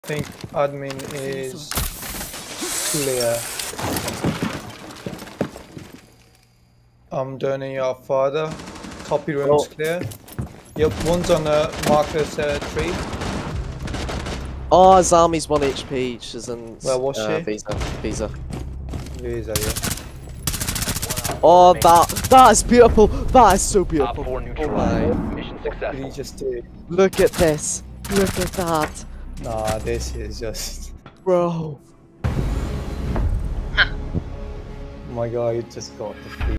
I think admin is clear. I'm doing your father. Copy room's clear. Yep, one's on the Marcus tree. Oh, Zami's 1 HP. She's in Where was she? Visa. Visa, yeah. Oh, that is beautiful. That is so beautiful. Oh my. Mission successful. What did he just do? Look at this. Look at that. Nah, this is just... Bro. Oh my god, you just got defeated.